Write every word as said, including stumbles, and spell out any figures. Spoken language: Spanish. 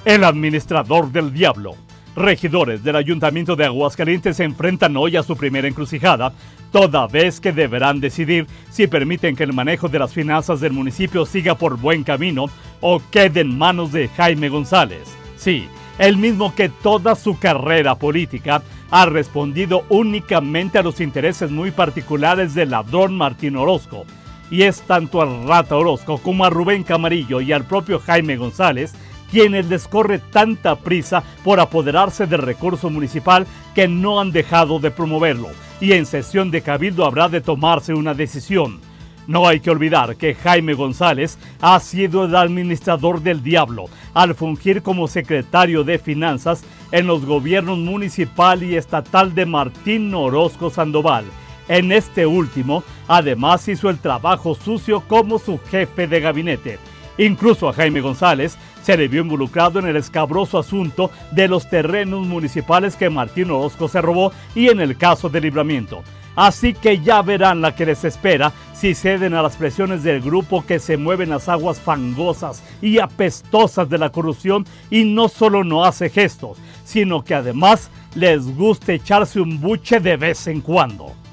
El administrador del diablo. Regidores del Ayuntamiento de Aguascalientes se enfrentan hoy a su primera encrucijada, toda vez que deberán decidir si permiten que el manejo de las finanzas del municipio siga por buen camino o quede en manos de Jaime González. Sí, el mismo que toda su carrera política ha respondido únicamente a los intereses muy particulares del ladrón Martín Orozco. Y es tanto al Rata Orozco como a Rubén Camarillo y al propio Jaime González quienes les corre tanta prisa por apoderarse del recurso municipal que no han dejado de promoverlo, y en sesión de cabildo habrá de tomarse una decisión. No hay que olvidar que Jaime González ha sido el administrador del diablo al fungir como secretario de Finanzas en los gobiernos municipal y estatal de Martín Orozco Sandoval. En este último, además, hizo el trabajo sucio como su jefe de gabinete. Incluso a Jaime González se le vio involucrado en el escabroso asunto de los terrenos municipales que Martín Orozco se robó y en el caso de Libramiento. Así que ya verán la que les espera si ceden a las presiones del grupo que se mueve en las aguas fangosas y apestosas de la corrupción y no solo no hace gestos, sino que además les gusta echarse un buche de vez en cuando.